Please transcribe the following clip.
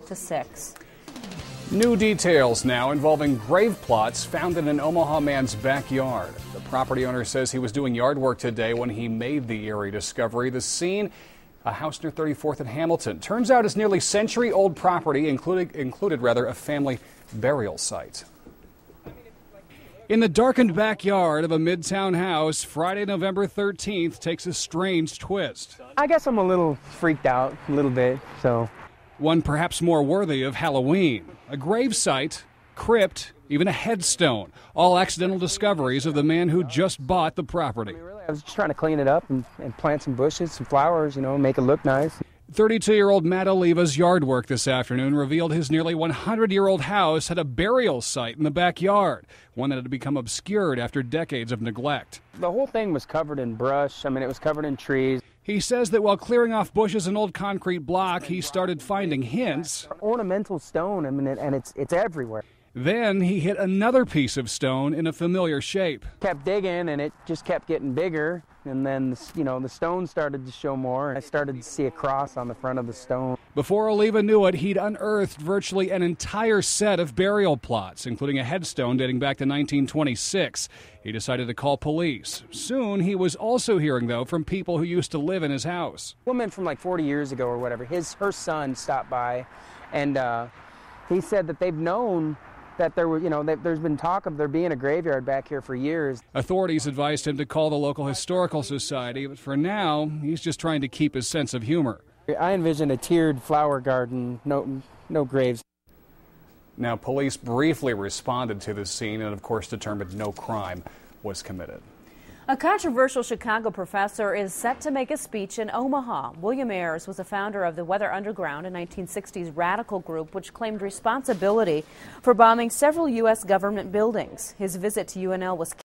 to 6. New details now involving grave plots found in an Omaha man's backyard. The property owner says he was doing yard work today when he made the eerie discovery. The scene, a house near 34th and Hamilton. Turns out it's nearly century-old property, included a family burial site. In the darkened backyard of a Midtown house, Friday, November 13th takes a strange twist. I guess I'm a little freaked out, a little bit, so. One perhaps more worthy of Halloween. A grave site, crypt, even a headstone. All accidental discoveries of the man who just bought the property. I was just trying to clean it up and plant some bushes, some flowers, make it look nice. 32-year-old Matt Oliva's yard work this afternoon revealed his nearly 100-year-old house had a burial site in the backyard, one that had become obscured after decades of neglect. The whole thing was covered in brush. It was covered in trees. He says that while clearing off bushes and old concrete block, he started finding hints. Ornamental stone, and it's everywhere. Then he hit another piece of stone in a familiar shape. Kept digging, and it just kept getting bigger. And then, the stone started to show more. And I started to see a cross on the front of the stone. Before Oliva knew it, he'd unearthed virtually an entire set of burial plots, including a headstone dating back to 1926. He decided to call police. Soon, he was also hearing, though, from people who used to live in his house. A woman from like 40 years ago or whatever, her son stopped by, and he said that they've known that there's been talk of there being a graveyard back here for years. Authorities advised him to call the local historical society, but for now, he's just trying to keep his sense of humor. I envision a tiered flower garden, no graves. Now, police briefly responded to the scene and, of course, determined no crime was committed. A controversial Chicago professor is set to make a speech in Omaha. William Ayers was a founder of the Weather Underground, a 1960s radical group which claimed responsibility for bombing several U.S. government buildings. His visit to UNL was